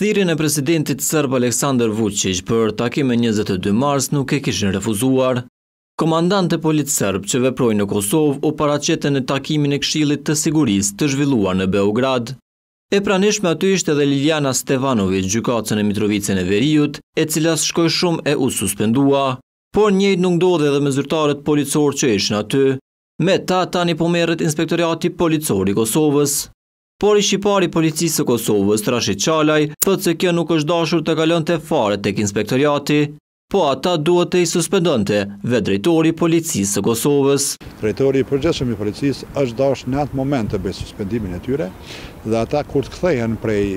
Thirrjen e presidentit serb Aleksandar Vučić për takimin 22 mars nuk e kishin refuzuar. Komandantë e policisë serb që veprojnë në Kosovë u paraqiten në takimin e Këshillit të Sigurisë të zhvilluar në Beograd. E pranishme aty ishte edhe Ljiljana Stevanović, gjykatëse në Mitrovicën e Veriut, e cila shkoi shumë e u suspendua. Por njëjtë nuk ndodhi edhe me zyrtarët policorë që ishin aty. Me ta tani po merret Inspektorati Policor i Kosovës. Por i shqiptari i policisë së Kosovës, Rashid Çalaj, thotë se kjo nuk është dashur të kalonte fare tek inspektoriati, po ata duhet të i suspendonte vetë drejtori i policisë së Kosovës. Drejtori i përgjithshëm i policisë është dashur në atë moment të bëjë suspendimin e tyre dhe ata kur të kthehen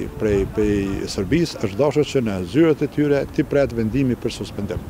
prej Serbisë është dashur që në zyrët e tyre të pret vendimi për suspendim.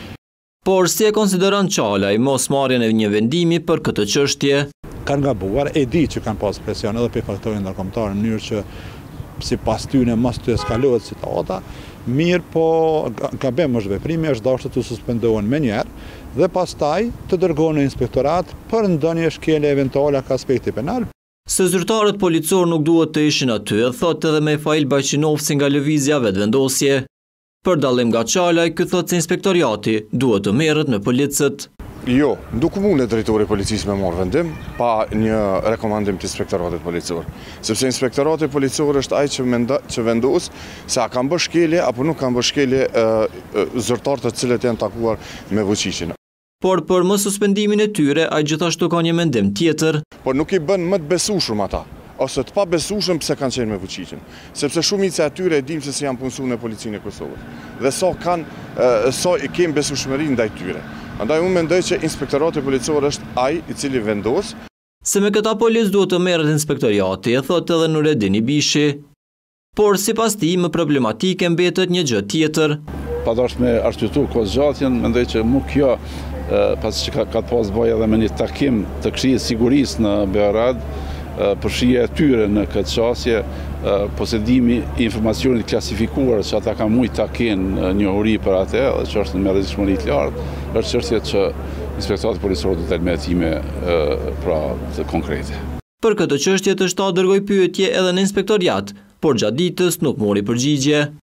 Por si e konsideron Çalaj mosmarrjen e një vendimi për këtë çështje? Kanë gabuar, e di që kanë pas presion edhe për faktorin ndërkombëtar në mënyrë që sipas tyre mos të eskalohet situata, mirë po gabim është veprimi, është dashur të suspendohen menjëherë dhe pastaj të dërgohen në inspektorat për ndonjë shkelje eventuale ka aspekti penal. Se zyrtarët policor nuk duhet të ishin aty, thotë edhe Mihail Bajqinovci nga lëvizja vetëvendosje. Për dallim nga Çalaj, ky thotë se inspektoriati duhet të merret me policët. Jo, nuk mund drejtori i policisë me marrë vendim pa një rekomandim të inspektoratit policor. Sepse inspektorati policor është ai që vendos se a kanë bërë shkelje apo nuk kanë bërë shkelje zyrtarët të cilët janë takuar me Vučićin. Por për mos suspendimin e tyre, ai gjithashtu ka një mendim tjetër. Por nuk i bën më të besueshëm ata, ose të pa besueshëm pse kanë qenë me Vučićin. Sepse shumica e tyre e dimë se si janë punësuar në policinë e Kosovës. Dhe sa i kemë besueshmëri ndaj tyre. Andaj unë mendoj që inspektorati policor është ai i cili vendos. Se me këta policë duhet të merret inspektoriati, e thotë edhe Nureddin Ibishi. Por sipas tij më problematike mbetet një gjë tjetër. Pavarësisht me arsyetut kozgjatjen, mendoj që më kjo pasi që ka pas bëj edhe me një takim të Këshillit të Sigurisë në Beograd, përfshirja e tyre në këtë çështje, posedimi i informacionit klasifikuar që ata kanë mujt ta kenë njohuri për atë, që është me rrezikshmëri të lartë, është çështje që inspektorati policor do të ketë metime të konkrete. Për këtë çështje të shtatë dërgoi pyetje edhe në inspektoriat, por gjatë ditës nuk mori përgjigje.